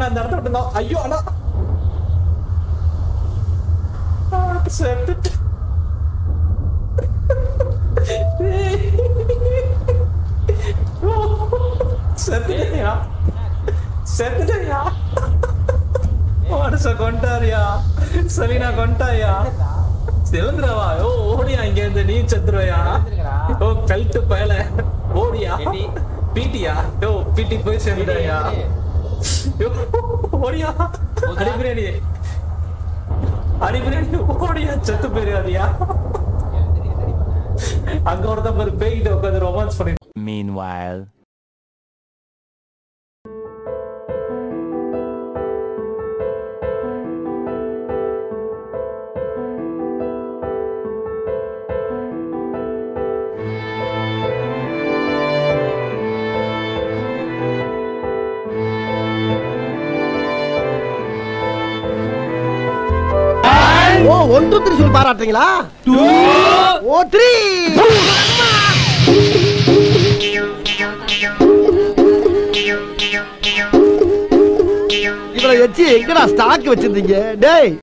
பண்ண அந்த இடத்த விட்டு ஐயோ அண்ணா செத்துட்டு செத்துட்டேயா செத்துட்டேயா மனுஷ கொண்டாரியா சலீனா கொண்டாயா செலுந்துறவா ஓ ஓடியா இங்க இருந்து நீ செத்துருவையா ஓ கல்ட்டு பயல ஓடியா பீட்டியா ஓ பீட்டி போய் சேர்ந்துட்டாயா ஓடியா அடிபிரியாணி ஓடியா செத்து போயிருக்காதியா அங்க ஒருத்தன் ஒரு பேய்கிட்ட உட்காந்து ரொமான்ஸ் பண்ணி Meanwhile ஓ 1 2 3 சொல்லி பாராட்டுறீங்களா 2 ஓ 3 இவரை வச்சு எங்கடா ஸ்டாக் வச்சிருந்தீங்க டேய்